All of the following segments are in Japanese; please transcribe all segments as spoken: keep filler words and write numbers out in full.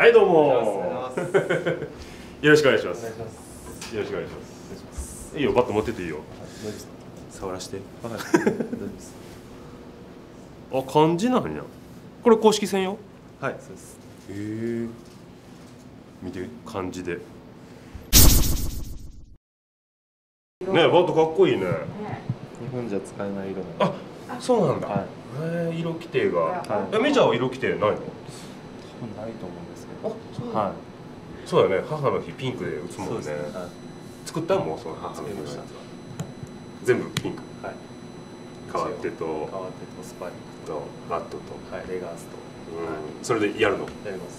はいどうもよろしくお願いします。よろしくお願いします。いいよ、バット持ってていいよ。触らして。あ、漢字なんや。これ公式戦よ。 はい、そうです。 へえ。見て、漢字で。ね、バットかっこいいね。 日本じゃ使えない色なんで。 あ、そうなんだ。 はい、 へえ、色規定が。 はい、 え、メジャーは色規定ないの？ ないと思うんですけど。 あ、そう。 はい。 そうだね。母の日ピンクで打つもんね。 そうですね。はい、 作ったもんその母の日のやつは。全部ピンク。はい。川手と川手とスパイクとバットと、 はい、レガースと。 うん、それでやるの？ やります。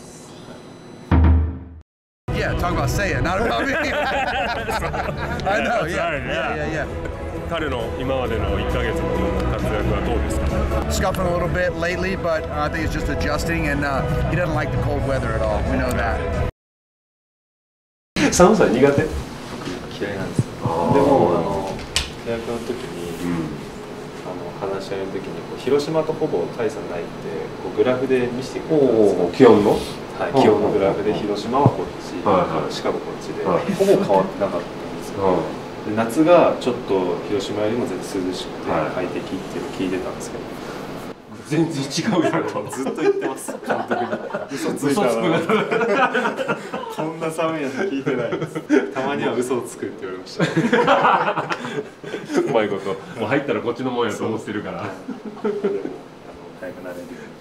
Yeah, talk about say it, not about me. I know, yeah, yeah, yeah, yeah. 彼の今までのいっかげつの活躍はどうですか？ Scuffing a little bit lately, but I think it's just adjusting, and uh, he doesn't like the cold weather at all. We know that. 寒さ苦手？ 僕嫌いなんですよ。でもあの契約の時に、うん、あの話し合いの時にこう広島とほぼ大差ないってこうグラフで見せてくれたんですよ。 気温の？ はい、気温のグラフで広島はこっち、はいはい、シカゴこっちで、はい、ほぼ変わってなかったんですよ、はい、で夏がちょっと広島よりも全然涼しくて快適っていうのを聞いてたんですけど、 全然違うやろ。 ずっと言ってます監督に。嘘ついたな。こんな寒いやつ聞いてないです。たまには嘘をつくって言われました。 うまいこともう入ったらこっちのもんやと思ってるから。 でも早くなれるように。